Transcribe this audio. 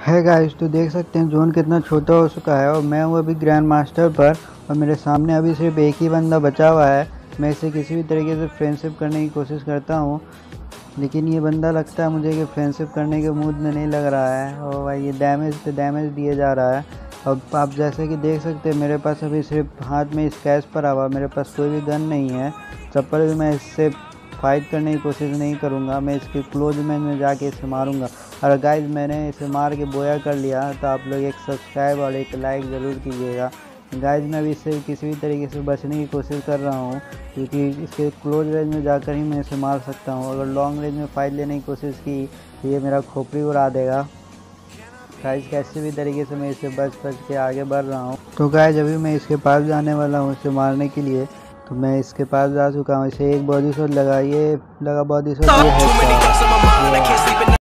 है गाइस, तो देख सकते हैं जोन कितना छोटा हो चुका है और मैं हूँ अभी ग्रैंड मास्टर पर। और मेरे सामने अभी सिर्फ एक ही बंदा बचा हुआ है। मैं इसे किसी भी तरीके से फ्रेंडशिप करने की कोशिश करता हूँ, लेकिन ये बंदा लगता है मुझे कि फ्रेंडशिप करने के मूड में नहीं लग रहा है। और भाई ये डैमेज पे डैमेज दिए जा रहा है। अब आप जैसे कि देख सकते हैं मेरे पास अभी सिर्फ हाथ में स्क्रैच पड़ा हुआ, मेरे पास कोई भी गन नहीं है। तब पर भी मैं इससे फाइट करने की कोशिश नहीं करूँगा, मैं इसके क्लोज में जाके इसे मारूँगा। और गाइस, मैंने इसे मार के बोया कर लिया, तो आप लोग एक सब्सक्राइब और एक लाइक ज़रूर कीजिएगा। गाइस, मैं भी इससे किसी भी तरीके से बचने की कोशिश कर रहा हूँ, क्योंकि इसके क्लोज रेंज में जाकर ही मैं इसे मार सकता हूँ। अगर लॉन्ग रेंज में फाइट लेने की कोशिश की तो ये मेरा खोपड़ी उड़ा देगा। गाइस, कैसे भी तरीके से मैं इसे बच के आगे बढ़ रहा हूँ। तो गाइस, अभी मैं इसके पास जाने वाला हूँ इसे मारने के लिए। तो मैं इसके पास जा चुका हूँ, इसे एक बॉडी शॉट लगा, ये लगा बॉडी शॉट, ये हेडशॉट।